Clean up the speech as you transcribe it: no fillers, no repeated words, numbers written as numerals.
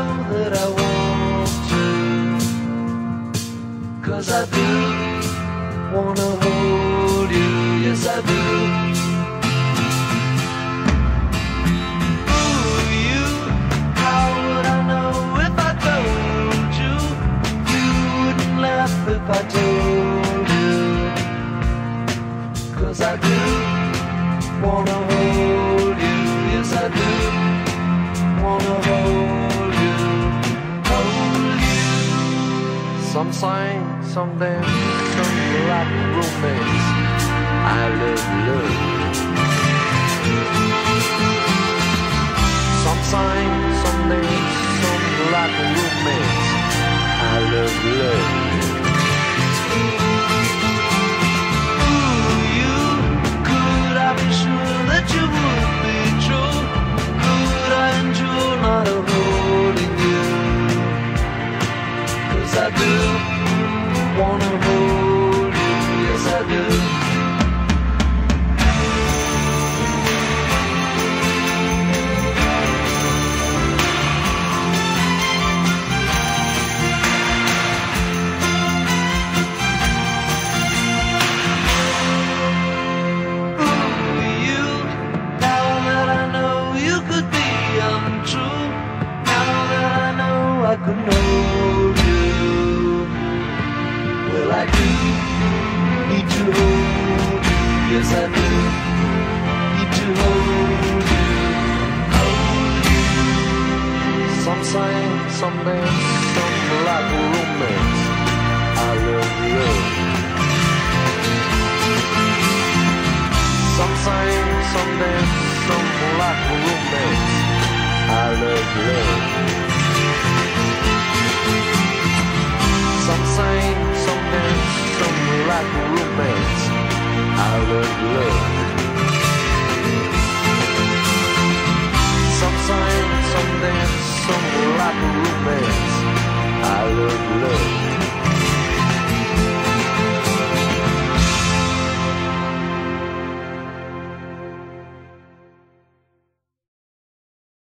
that I want to, 'cause I do wanna hold you, yes I do. Ooh, you, how would I know if I told you? You wouldn't laugh if I told you, 'cause I do wanna hold you, yes I do wanna hold you, hold you. Some sing, some dance, some like romance. I love love. Some sing, some dance, some like romance. I love love. Ooh, you, could I be sure that you would be true? Could I endure not holding you? 'Cause I do wanna hold you, yes I do. I could hold you. Well, I do need to hold you. Yes, I do need to hold you. Hold you. Some sing, some dance, some like romance. I love love. Some sing, some dance, some like romance. I love love. Some sing, some dance, some like romance. I love love. Some sing, some dance, some like romance.